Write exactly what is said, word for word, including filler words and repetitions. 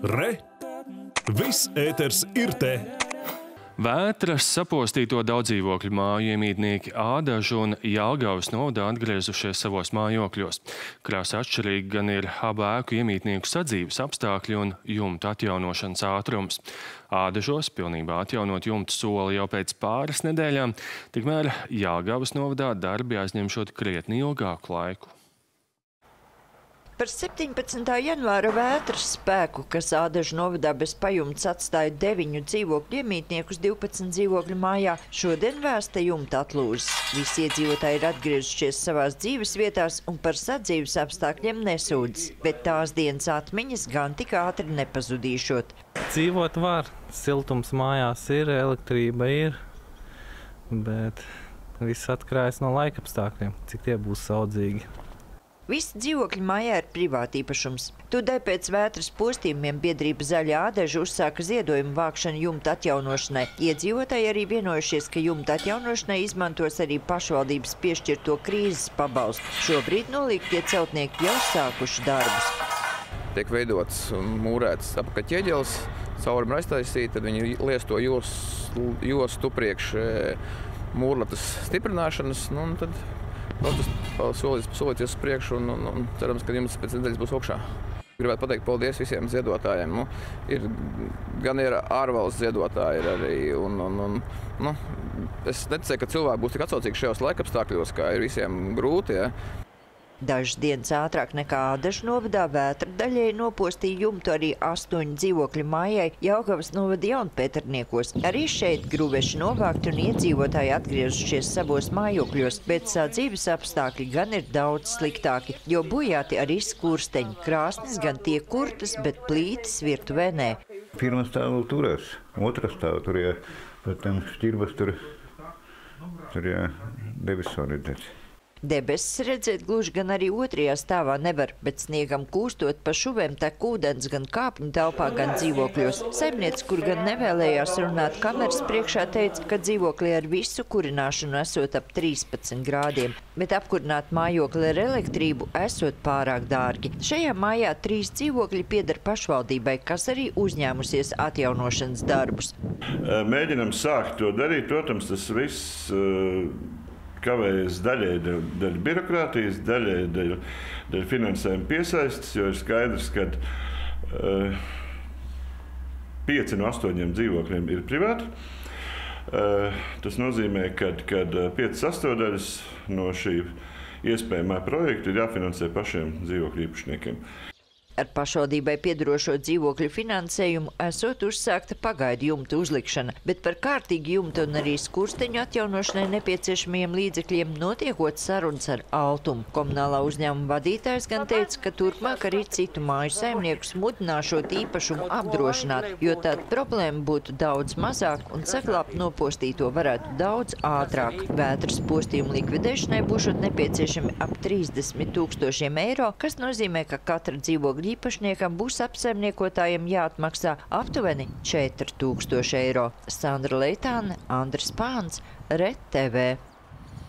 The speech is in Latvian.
Re! Viss ēters ir te! Vētras sapostīto daudzdzīvokļu māju iemītnieki Ādažu un Jelgavas novadā atgriezušies savos mājokļos. Krasi atšķirīgi gan ir abu ēku iemītnieku sadzīves apstākļi un jumtu atjaunošanas ātrums. Ādažos pilnībā atjaunot jumtu soli jau pēc pāris nedēļām, tikmēr Jelgavas novadā darbi aizņemšot krietni ilgāku laiku. Par septiņpadsmitā janvāra vētras spēku, kas Ādažu novadā bez pajumtes atstāja deviņu dzīvokļu iemītniekus divpadsmit dzīvokļu mājā, šodien vēsta jumta atlūzas. Visi iedzīvotāji ir atgriezušies savās dzīves vietās un par sadzīves apstākļiem nesūdzas, bet tās dienas atmiņas gan tik ātri nepazudīšot. Dzīvot var, siltums mājās ir, elektrība ir, bet viss atkarīgs no laikapstākļiem, cik tie būs saudzīgi. Visi dzīvokļi mājā ir privātīpašums. Tūdaļ pēc vētras postījumiem biedrība Zaļa Ādaža uzsāka ziedojumu vākšanu jumta atjaunošanai. Iedzīvotāji arī vienojušies, ka jumta atjaunošanai izmantos arī pašvaldības piešķirto krīzes pabalstu. Šobrīd nolīgtie celtnieki jau sākuši darbus. Tiek veidots un mūrēts apakaļ ķieģelis, caurumi aiztaisīt, tad viņi lies to jostu, jostu priekš mūrlatas stiprināšanas, nu, un tad Nu, tas solīts solīties uz priekšu un, un, un cerams, ka jums pēc nedēļas būs augšā. Gribētu pateikt paldies visiem ziedotājiem. Nu, ir, gan ir ārvalsts ziedotāji ir arī. Un, un, un, nu, es neticēju, ka cilvēki būs tik atsaucīgi šajos laikapstākļos, kā ir visiem grūti. Ja. Dažas dienas ātrāk nekā Ādažu novadā vētra daļēji nopostīja jumtu arī astoņu dzīvokļu mājai Jelgavas novada Jaunpēterniekos. Arī šeit gruveši novākti un iedzīvotāji atgriezušies savos mājokļos, bet sadzīves apstākļi gan ir daudz sliktāki, jo bojāti arī skursteņi. Krāsnes gan tiek kurtas, bet plītis virtuvē nē. Pirmā stāva turās, otrā stāva tur, ja, bet tam šķirbas tur, tur, ja, debesis var redzēt. Debesis redzēt gluži gan arī otrajā stāvā nevar, bet sniegam kūstot pa šuvēm tek ūdens gan kāpņu telpā, gan dzīvokļos. Saimniece, kur gan nevēlējās runāt kameras priekšā, teica, ka dzīvoklī ar visu kurināšanu esot ap trīspadsmit grādiem, bet apkurināt mājokli ar elektrību esot pārāk dārgi. Šajā mājā trīs dzīvokļi pieder pašvaldībai, kas arī uzņēmusies atjaunošanas darbus. Mēģinam sākt to darīt, protams, tas viss kavējas daļai dēļ birokrātijas, daļai dēļ, dēļ finansējuma piesaistes, jo ir skaidrs, ka uh, pieci no astoņiem dzīvokļiem ir privāti. Uh, tas nozīmē, ka piecas sastāvdaļas no šī iespējamā projekta ir jāfinansē pašiem dzīvokļu īpašniekiem. Ar pašvaldībai piedarošo dzīvokļu finansējumu esot uzsākta pagaidu jumta uzlikšana, bet par kārtīgu jumta un arī skursteņu atjaunošanai nepieciešamajiem līdzekļiem notiekot sarunas ar Altumu. Komunālā uzņēmuma vadītājs gan teica, ka turpmāk arī citu māju saimniekus mudināšot īpašumu apdrošināt, jo tāda problēma būtu daudz mazāk un saglābt nopostīto varētu daudz ātrāk. Vētras postījumu likvidēšanai būšot nepieciešami ap trīsdesmit tūkstošiem eiro, kas nozīmē, ka katra dzīvokļa īpašniekam būs apsaimniekotājiem jāatmaksā aptuveni četri tūkstoši eiro. Sandra Leitāne, Andris Pāns, Re T V.